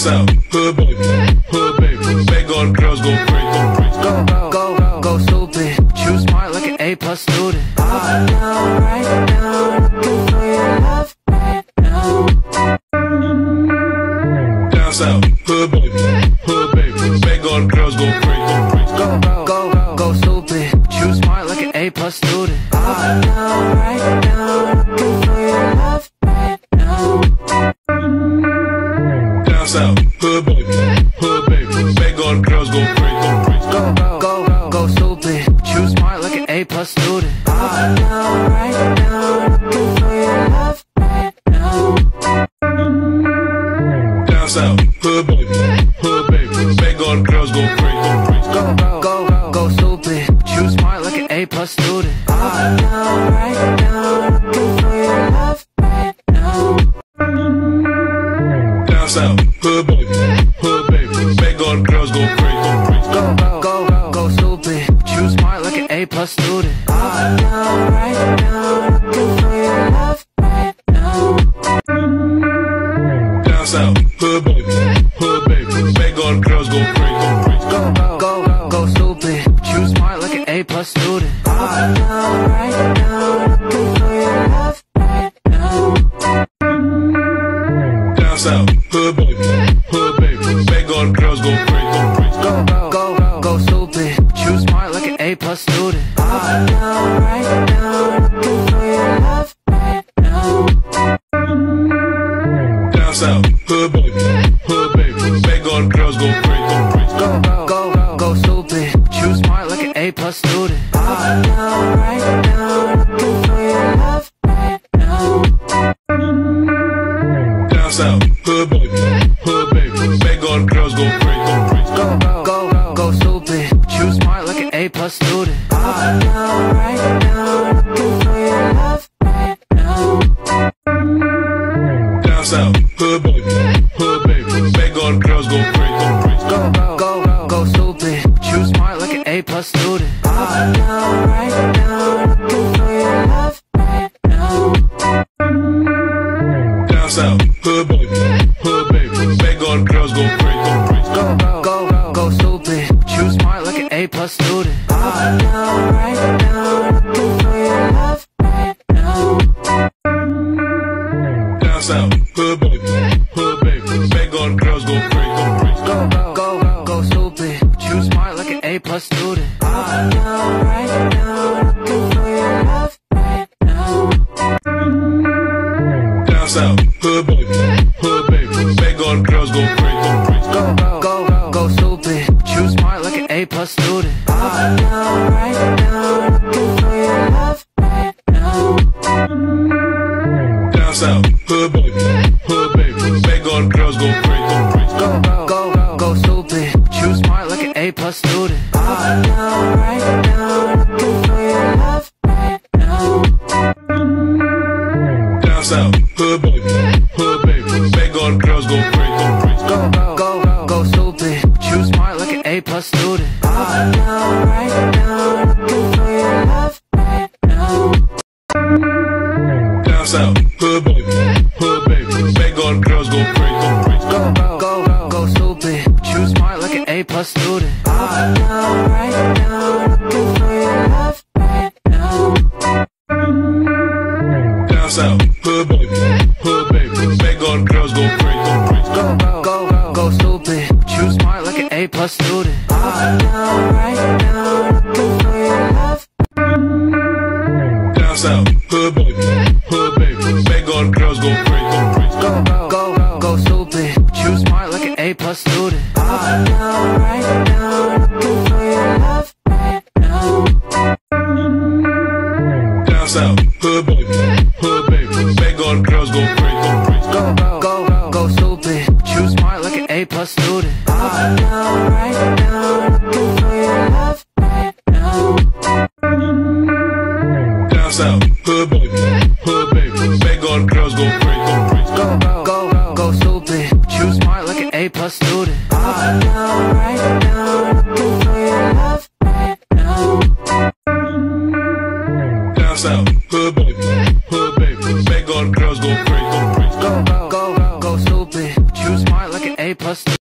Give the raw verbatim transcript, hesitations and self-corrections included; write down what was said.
south, hood baby, hood baby. Make all the girls go crazy. Go, go, go, go stupid. Choose smart like an A plus student. Right now, right now, looking for your love right now. Down south, hood baby, hood baby. Make all the girls go crazy. Go, go, go, go stupid. Choose smart like an A plus student. Right now, right now, looking for your love right now. Down south, hood baby, hood baby. Make all the girls go crazy. Go, go, go, go stupid. Choose smart like an A plus student. Right now, right now, looking for your love right now. Down south, hood baby, hood baby. Make all the girls go crazy. Go, go, go, go stupid. Choose smart like an A plus student. Right now, right now, looking for your love right now. Down south, hood baby, hood baby. Make all the girls go crazy. Go, go, go, go stupid. Choose smart like an A plus student. Right now, right now, looking for your love right now. Down south, hood baby, hood baby. Make all the girls go crazy. Go, go, go, go stupid. Choose smart like an A plus student. Right now, right now, looking for your love right now. Down south, hood baby, hood baby. Make all the girls go crazy. Go, go, go, go stupid. Choose smart like an A plus student. Right now, right now, looking for your love right now. Down south, hood baby, hood baby. Make all the girls go crazy. Go, go, go, go stupid. Choose smart like an A plus student. Right now, right now, looking for your love right now. Down south, hood baby, hood baby. Make all the girls go crazy. Go, go, go, go stupid. Choose smart like an A plus student. Right now, right now, looking for your love right now. Down south, hood baby, hood baby. Make all the girls go crazy. Go, go, go, go stupid. Choose smart like an A plus student. Right now, right now, looking for your love right now. Down south, hood baby, hood baby. Make all the girls go crazy. Go, go, go, go stupid. Choose smart like an A plus student. Right now, right now, looking for your love right now. Down south, hood baby, hood baby. Make all the girls go crazy. Go, go, go, go stupid. Choose smart like an A plus student. Right now, right now, looking for your love right now. Down south, hood baby, hood baby. Make all the girls go crazy. Go, go, go, go stupid. Choose smart like an A plus student. Right now, right now, looking for your love right now. Down south, hood baby, hood baby. Make all the girls go crazy. Go, go, go, go stupid. Choose smart like an A plus student. Right now, right now, looking for your love right now. Down south, hood baby, hood baby. Make all the girls go crazy. Go, go, go, go stupid. Choose smart like an A plus student. Right now, right now, looking for your love right now. Down south, hood baby, hood baby. Make all the girls go crazy. Go, go, go, go stupid. Choose smart like an A plus student. Right now, right now, looking for your love right now. Down south, hood baby, hood baby. Make all the girls go crazy. Go, go, go, go stupid. Choose smart like an A plus student. Right now, right now, looking for your love. Down south, hood baby, hood baby. Make all the girls go crazy. Go, go, go, go stupid. Choose smart like an A plus student. Right now, right now, looking for your love right now. Down south, hood baby, hood baby. Make all the girls go crazy. Go, go, go, go stupid. Choose smart like an A plus student. Right now, right now, looking for your love right now. Down south, hood baby, hood baby. Make all the girls go crazy. Go, go, go, go stupid. Choose smart like an A plus student. Right now, right now, looking for your love right now. Down south, hood baby, hood baby. Make all the girls go crazy. Go, go, go, go stupid. Choose smart like an A A plus student.